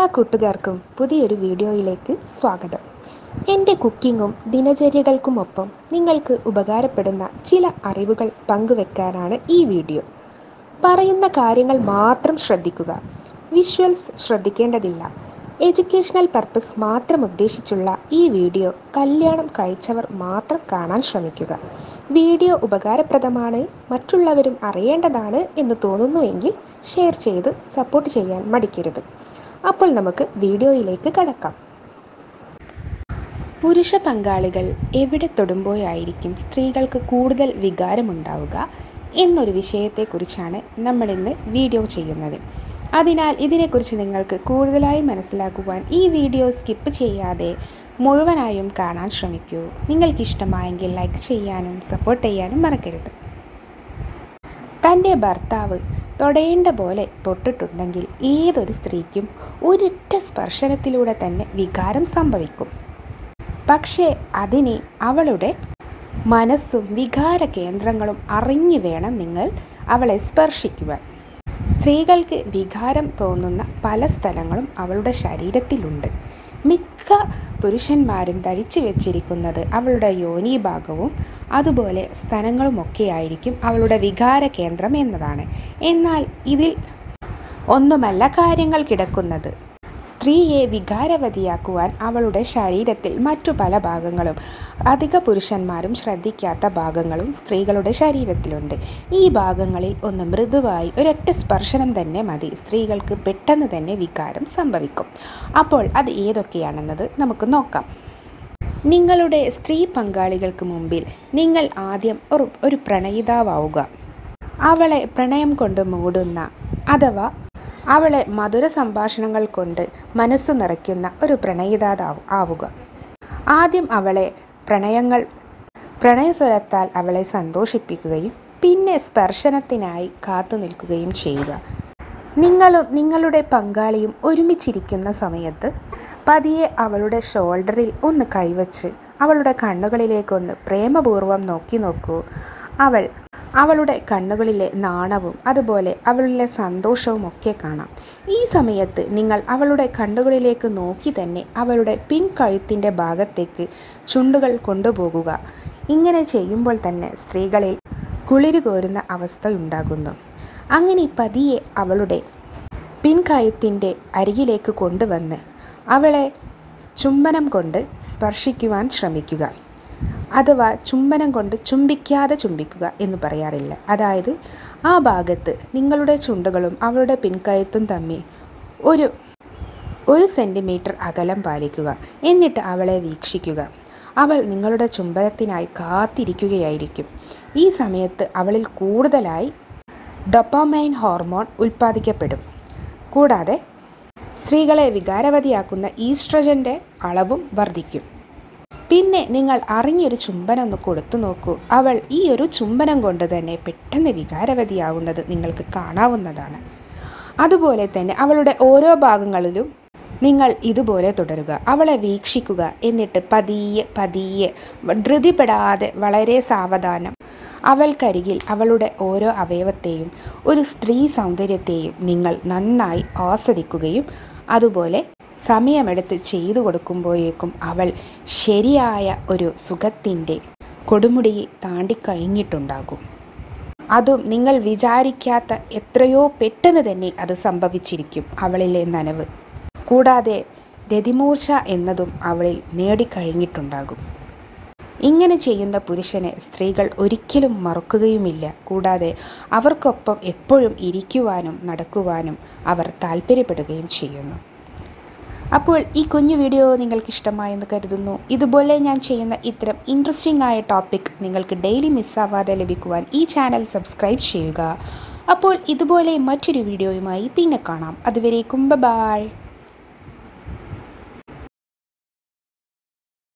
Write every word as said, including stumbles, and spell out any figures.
എല്ലാ കൂട്ടുകാർക്കും പുതിയൊരു വീഡിയോയിലേക്ക് സ്വാഗതം. എൻ്റെ കുക്കിങ്ങും ദിനചര്യകൾക്കുമൊപ്പം നിങ്ങൾക്ക് ഉപകാരപ്പെടുന്ന ചില അറിവുകൾ പങ്കുവെക്കാനാണ് ഈ വീഡിയോ. പറയുന്ന കാര്യങ്ങൾ മാത്രം ശ്രദ്ധിക്കുക. വിഷ്വൽസ് ശ്രദ്ധിക്കേണ്ടതില്ല. എഡ്യൂക്കേഷണൽ പർപ്പസ് മാത്രം ഉദ്ദേശിച്ചുള്ള ഈ വീഡിയോ കല്യാണം കഴിച്ചവർ മാത്രം കാണാൻ ശ്രമിക്കുക. വീഡിയോ ഉപകാരപ്രദമാണ്, മറ്റുള്ളവരും അറിയേണ്ടതാണ് എന്ന് തോന്നുന്നുവെങ്കിൽ ഷെയർ ചെയ്ത് സപ്പോർട്ട് ചെയ്യാൻ മടിക്കരുത്. അപ്പോൾ നമുക്ക് വീഡിയോയിലേക്ക് കടക്കാം. പുരുഷ പങ്കാളികൾ എവിടെ തൊടുമ്പോഴായിരിക്കും സ്ത്രീകൾക്ക് കൂടുതൽ വികാരമുണ്ടാവുക എന്നൊരു വിഷയത്തെക്കുറിച്ചാണ് നമ്മളിന്ന് വീഡിയോ ചെയ്യുന്നത്. അതിനാൽ ഇതിനെക്കുറിച്ച് നിങ്ങൾക്ക് കൂടുതലായി മനസ്സിലാക്കുവാൻ ഈ വീഡിയോ സ്കിപ്പ് ചെയ്യാതെ മുഴുവനായും കാണാൻ ശ്രമിക്കൂ. നിങ്ങൾക്കിഷ്ടമായെങ്കിൽ ലൈക്ക് ചെയ്യാനും സപ്പോർട്ട് ചെയ്യാനും മറക്കരുത്. തൻ്റെ ഭർത്താവ് തൊടേണ്ട പോലെ തൊട്ടിട്ടുണ്ടെങ്കിൽ ഏതൊരു സ്ത്രീക്കും ഒരൊറ്റ സ്പർശനത്തിലൂടെ തന്നെ വികാരം സംഭവിക്കും. പക്ഷേ അതിന് അവളുടെ മനസ്സും വികാര കേന്ദ്രങ്ങളും അറിഞ്ഞു വേണം നിങ്ങൾ അവളെ സ്പർശിക്കുവാൻ. സ്ത്രീകൾക്ക് വികാരം തോന്നുന്ന പല സ്ഥലങ്ങളും അവളുടെ ശരീരത്തിലുണ്ട്. മിക്ക പുരുഷന്മാരും ധരിച്ചു വെച്ചിരിക്കുന്നത് അവളുടെ യോനിഭാഗവും അതുപോലെ സ്ഥലങ്ങളുമൊക്കെയായിരിക്കും അവളുടെ വികാര കേന്ദ്രം എന്നതാണ്. എന്നാൽ ഇതിൽ ഒന്നുമല്ല കാര്യങ്ങൾ കിടക്കുന്നത്. സ്ത്രീയെ വികാരവതിയാക്കുവാൻ അവളുടെ ശരീരത്തിൽ മറ്റു പല ഭാഗങ്ങളും, അധിക പുരുഷന്മാരും ശ്രദ്ധിക്കാത്ത ഭാഗങ്ങളും സ്ത്രീകളുടെ ശരീരത്തിലുണ്ട്. ഈ ഭാഗങ്ങളിൽ ഒന്ന് മൃദുവായി ഒരൊറ്റ സ്പർശനം തന്നെ മതി, സ്ത്രീകൾക്ക് പെട്ടെന്ന് തന്നെ വികാരം സംഭവിക്കും. അപ്പോൾ അത് ഏതൊക്കെയാണെന്നത് നമുക്ക് നോക്കാം. നിങ്ങളുടെ സ്ത്രീ പങ്കാളികൾക്ക് മുമ്പിൽ നിങ്ങൾ ആദ്യം ഒരു ഒരു പ്രണയിതാവുക. അവളെ പ്രണയം കൊണ്ട് മൂടുന്ന അഥവാ അവളെ മധുര സംഭാഷണങ്ങൾ കൊണ്ട് മനസ്സ് നിറയ്ക്കുന്ന ഒരു പ്രണയിതാവ് ആവുക. ആദ്യം അവളെ പ്രണയങ്ങൾ പ്രണയസ്വരത്താൽ അവളെ സന്തോഷിപ്പിക്കുകയും പിന്നെ സ്പർശനത്തിനായി കാത്തു നിൽക്കുകയും ചെയ്യുക. നിങ്ങളും നിങ്ങളുടെ പങ്കാളിയും ഒരുമിച്ചിരിക്കുന്ന സമയത്ത് പതിയെ അവളുടെ ഷോൾഡറിൽ ഒന്ന് കൈവച്ച് അവളുടെ കണ്ണുകളിലേക്കൊന്ന് പ്രേമപൂർവ്വം നോക്കി നോക്കൂ. അവൾ അവളുടെ കണ്ണുകളിലെ നാണവും അതുപോലെ അവളിലെ സന്തോഷവും ഒക്കെ കാണാം. ഈ സമയത്ത് നിങ്ങൾ അവളുടെ കണ്ണുകളിലേക്ക് നോക്കി തന്നെ അവളുടെ പിൻകഴുത്തിൻ്റെ ഭാഗത്തേക്ക് ചുണ്ടുകൾ കൊണ്ടുപോകുക. ഇങ്ങനെ ചെയ്യുമ്പോൾ തന്നെ സ്ത്രീകളിൽ കുളിര് കോരുന്ന അവസ്ഥ ഉണ്ടാകുന്നു. അങ്ങനെ പതിയെ അവളുടെ പിൻകഴുത്തിൻ്റെ അരികിലേക്ക് കൊണ്ടുവന്ന് അവളെ ചുംബനം കൊണ്ട് സ്പർശിക്കുവാൻ ശ്രമിക്കുക. അഥവാ ചുംബനം കൊണ്ട് ചുംബിക്കാതെ ചുംബിക്കുക എന്ന് പറയാറില്ല. അതായത് ആ ഭാഗത്ത് നിങ്ങളുടെ ചുണ്ടുകളും അവളുടെ പിൻകഴുത്തും തമ്മിൽ ഒരു ഒരു സെൻറ്റിമീറ്റർ അകലം പാലിക്കുക. എന്നിട്ട് അവളെ വീക്ഷിക്കുക. അവൾ നിങ്ങളുടെ ചുംബനത്തിനായി കാത്തിരിക്കുകയായിരിക്കും. ഈ സമയത്ത് അവളിൽ കൂടുതലായി ഡോപാമൈൻ ഹോർമോൺ ഉൽപ്പാദിക്കപ്പെടും. കൂടാതെ സ്ത്രീകളെ വികാരവതിയാക്കുന്ന ഈസ്ട്രജൻ്റെ അളവും വർദ്ധിക്കും. പിന്നെ നിങ്ങൾ അറിഞ്ഞൊരു ചുംബനം ഒന്ന് കൊടുത്തു നോക്കൂ. അവൾ ഈ ഒരു ചുംബനം കൊണ്ട് തന്നെ പെട്ടെന്ന് വികാരവതിയാവുന്നത് നിങ്ങൾക്ക് കാണാവുന്നതാണ്. അതുപോലെ തന്നെ അവളുടെ ഓരോ ഭാഗങ്ങളിലും നിങ്ങൾ ഇതുപോലെ തുടരുക. അവളെ വീക്ഷിക്കുക. എന്നിട്ട് പതിയെ പതിയെ ധൃതിപ്പെടാതെ വളരെ സാവധാനം അവൾക്കരികിൽ അവളുടെ ഓരോ അവയവത്തെയും ഒരു സ്ത്രീ സൗന്ദര്യത്തെയും നിങ്ങൾ നന്നായി ആസ്വദിക്കുകയും അതുപോലെ സമയമെടുത്ത് ചെയ്തു കൊടുക്കുമ്പോഴേക്കും അവൾ ശരിയായ ഒരു സുഖത്തിൻ്റെ കൊടുമുടി താണ്ടിക്കഴിഞ്ഞിട്ടുണ്ടാകും. അതും നിങ്ങൾ വിചാരിക്കാത്ത എത്രയോ പെട്ടെന്ന് തന്നെ അത് സംഭവിച്ചിരിക്കും അവളിലെ നനവ്. കൂടാതെ രതിമൂർച്ച എന്നതും അവളിൽ നേടിക്കഴിഞ്ഞിട്ടുണ്ടാകും. ഇങ്ങനെ ചെയ്യുന്ന പുരുഷനെ സ്ത്രീകൾ ഒരിക്കലും മറക്കുകയുമില്ല. കൂടാതെ അവർക്കൊപ്പം എപ്പോഴും ഇരിക്കുവാനും നടക്കുവാനും അവർ താല്പര്യപ്പെടുകയും ചെയ്യുന്നു. അപ്പോൾ ഈ കുഞ്ഞു വീഡിയോ നിങ്ങൾക്ക് ഇഷ്ടമായെന്ന് കരുതുന്നു. ഇതുപോലെ ഞാൻ ചെയ്യുന്ന ഇത്തരം ഇൻട്രസ്റ്റിംഗ് ആയ ടോപ്പിക് നിങ്ങൾക്ക് ഡെയിലി മിസ്സാവാതെ ലഭിക്കുവാൻ ഈ ചാനൽ സബ്സ്ക്രൈബ് ചെയ്യുക. അപ്പോൾ ഇതുപോലെ മറ്റൊരു വീഡിയോയുമായി പിന്നെ കാണാം. അതുവരേക്കും ബൈ.